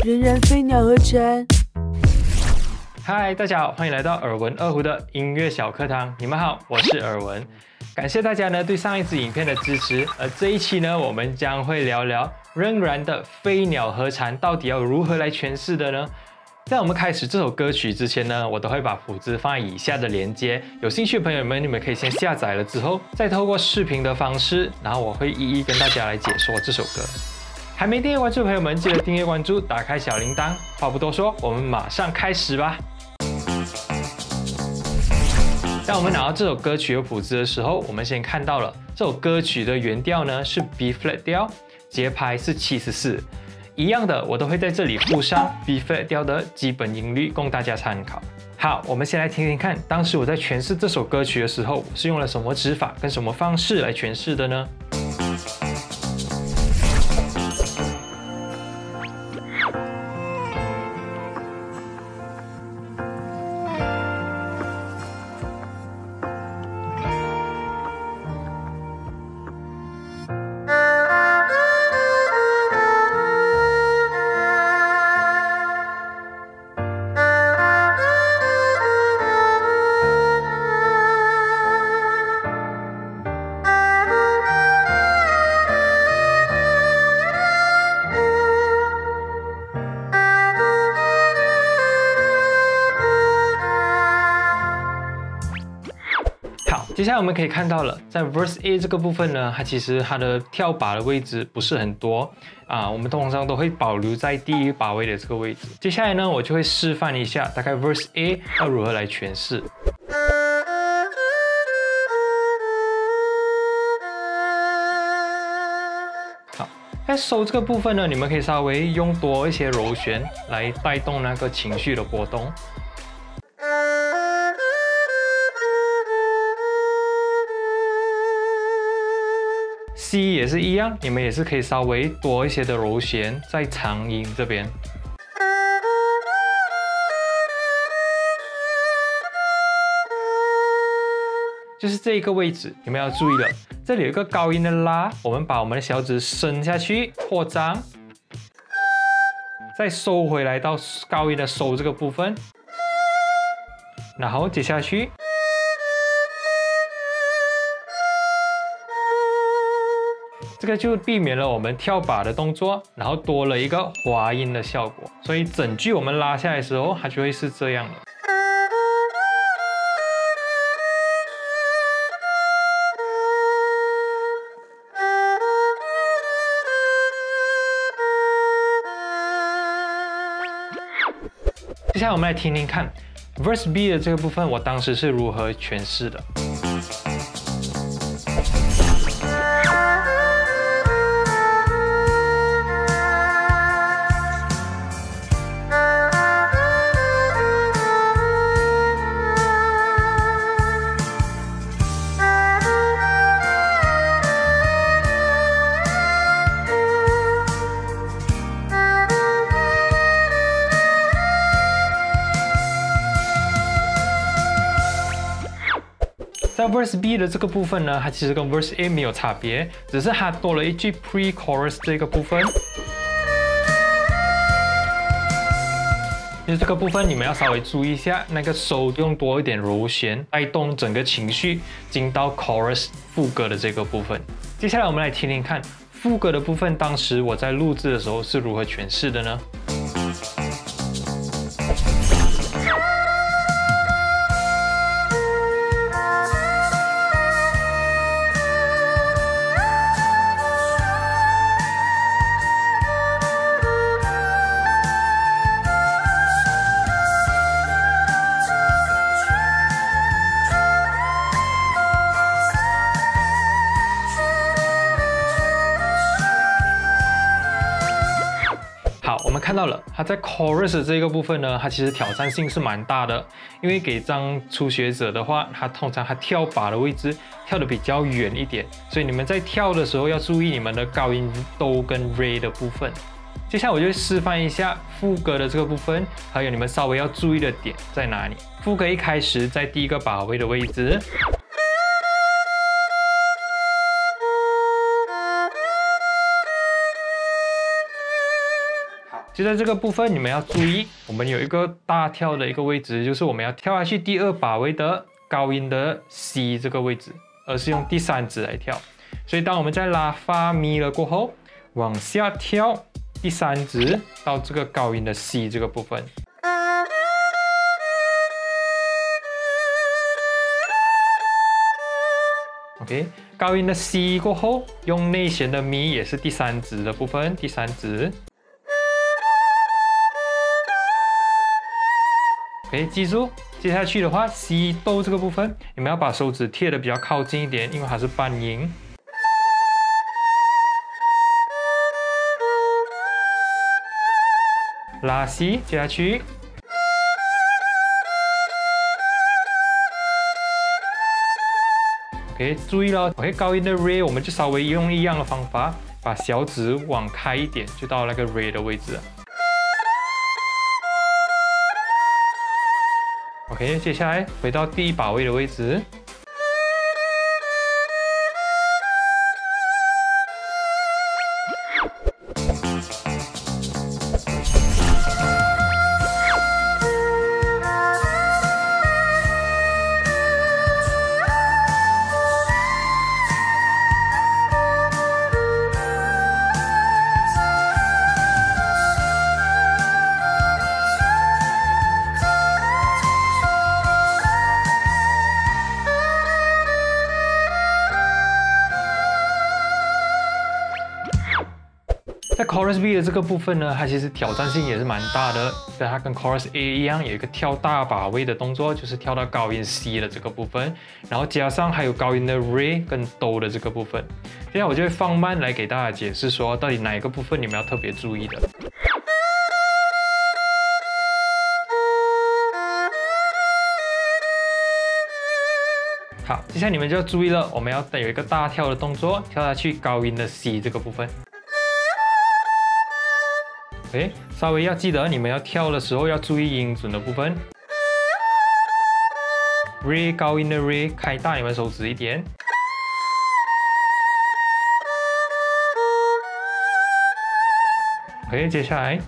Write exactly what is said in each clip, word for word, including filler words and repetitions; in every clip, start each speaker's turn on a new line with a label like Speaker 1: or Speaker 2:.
Speaker 1: 全然飞鸟合成。
Speaker 2: 嗨，大家好，欢迎来到耳闻二胡的音乐小课堂。你们好，我是耳闻。感谢大家呢对上一支影片的支持。而这一期呢，我们将会聊聊仍然的飞鸟和蝉到底要如何来诠释的呢？在我们开始这首歌曲之前呢，我都会把谱子放在以下的连接，有兴趣的朋友们，你们可以先下载了之后，再透过视频的方式，然后我会一一跟大家来解说这首歌。还没订阅关注的朋友们，记得订阅关注，打开小铃铛。话不多说，我们马上开始吧。当我们拿到这首歌曲的谱子的时候，我们先看到了这首歌曲的原调呢是 B flat 调，节拍是七十四。一样的，我都会在这里附上 B flat 调的基本音律，供大家参考。好，我们先来听听看，当时我在诠释这首歌曲的时候，我是用了什么指法跟什么方式来诠释的呢？接下来我们可以看到了，在 Verse A 这个部分呢，它其实它的跳把的位置不是很多啊，我们通常都会保留在第一把位的这个位置。接下来呢，我就会示范一下大概 Verse A 要如何来诠释。好，在收这个部分呢，你们可以稍微用多一些柔弦来带动那个情绪的波动。C 也是一样，你们也是可以稍微多一些的柔弦在长音这边。就是这一个位置，你们要注意了，这里有一个高音的拉，我们把我们的小指伸下去扩张，再收回来到高音的收这个部分，然后接下去。这个就避免了我们跳把的动作，然后多了一个滑音的效果，所以整句我们拉下来的时候，它就会是这样了。接下来我们来听听看 Verse B 的这个部分，我当时是如何诠释的。在 Verse B 的这个部分呢，它其实跟 Verse A 没有差别，只是它多了一句 Pre-Chorus 这个部分。就是这个部分你们要稍微注意一下，那个手用多一点柔弦，带动整个情绪进到 Chorus 副歌的这个部分。接下来我们来听听看副歌的部分，当时我在录制的时候是如何诠释的呢？好，我们看到了，它在 chorus 这个部分呢，它其实挑战性是蛮大的，因为给当初学者的话，他通常他跳把的位置跳得比较远一点，所以你们在跳的时候要注意你们的高音哆跟 re 的部分。接下来我就示范一下副歌的这个部分，还有你们稍微要注意的点在哪里。副歌一开始在第一个把位的位置。 就在这个部分，你们要注意，我们有一个大跳的一个位置，就是我们要跳下去第二把位的高音的 C 这个位置，而是用第三指来跳。所以当我们在拉发咪了过后，往下跳第三指到这个高音的 C 这个部分。OK， 高音的 C 过后，用内弦的咪也是第三指的部分，第三指。OK， 记住，接下去的话 ，C 哆这个部分，你们要把手指贴的比较靠近一点，因为它是半音。拉 C， 接下去。OK， 注意了 ，OK， 高音的 Re， 我们就稍微用一样的方法，把小指往开一点，就到那个 Re 的位置了。OK， 接下来回到第一把位的位置。在 Chorus B 的这个部分呢，它其实挑战性也是蛮大的。对，它跟 Chorus A 一样，有一个跳大把位的动作，就是跳到高音 C 的这个部分，然后加上还有高音的 Re 跟 Do 的这个部分。接下来我就会放慢来给大家解释说，到底哪一个部分你们要特别注意的。好，接下来你们就要注意了，我们要有一个大跳的动作，跳下去高音的 C 这个部分。OK， 稍微要记得，你们要跳的时候要注意音准的部分。Re 高音的 Re 开大你们手指一点。OK， 接下来。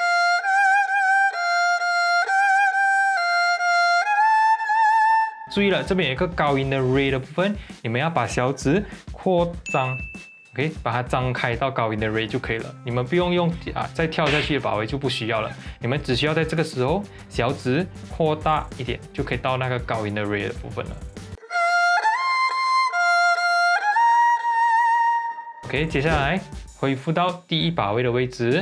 Speaker 2: 注意了，这边有一个高音的 Re 的部分，你们要把小指扩张。OK， 把它张开到高音的 Re 就可以了。你们不用用啊，再跳下去的把位就不需要了。你们只需要在这个时候小指扩大一点，就可以到那个高音的 Re 的部分了。OK， 接下来恢复到第一把位的位置。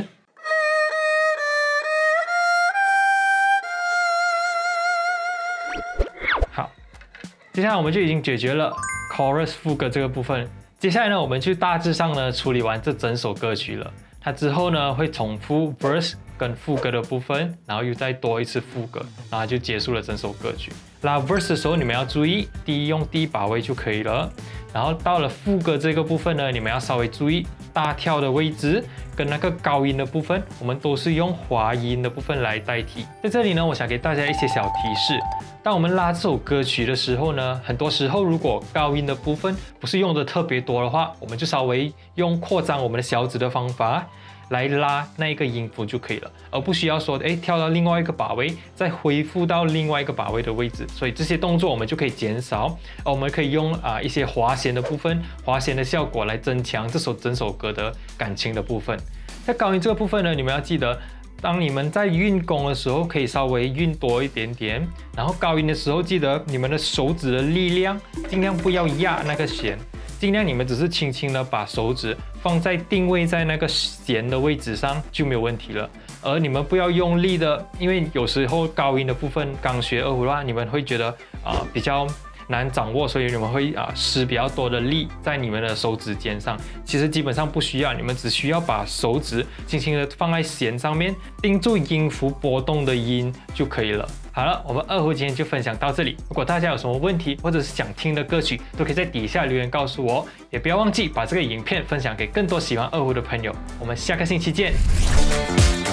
Speaker 2: 好，接下来我们就已经解决了 Chorus 副歌这个部分。接下来呢，我们就大致上呢处理完这整首歌曲了。它之后呢会重复 verse 跟副歌的部分，然后又再多一次副歌，然后就结束了整首歌曲。拉 verse 的时候，你们要注意第一用第一把位就可以了。然后到了副歌这个部分呢，你们要稍微注意大跳的位置跟那个高音的部分，我们都是用滑音的部分来代替。在这里呢，我想给大家一些小提示。当我们拉这首歌曲的时候呢，很多时候如果高音的部分不是用的特别多的话，我们就稍微用扩张我们的小指的方法来拉那一个音符就可以了，而不需要说哎跳到另外一个把位，再恢复到另外一个把位的位置。所以这些动作我们就可以减少，而我们可以用啊、呃、一些滑弦的部分，滑弦的效果来增强这首整首歌的感情的部分。在高音这个部分呢，你们要记得。当你们在运弓的时候，可以稍微运多一点点，然后高音的时候，记得你们的手指的力量尽量不要压那个弦，尽量你们只是轻轻的把手指放在定位在那个弦的位置上就没有问题了。而你们不要用力的，因为有时候高音的部分刚学二胡的话，你们会觉得啊、呃、比较难掌握，所以你们会啊施比较多的力在你们的手指尖上。其实基本上不需要，你们只需要把手指轻轻的放在弦上面，盯住音符波动的音就可以了。好了，我们二胡今天就分享到这里。如果大家有什么问题或者是想听的歌曲，都可以在底下留言告诉我，也不要忘记把这个影片分享给更多喜欢二胡的朋友。我们下个星期见。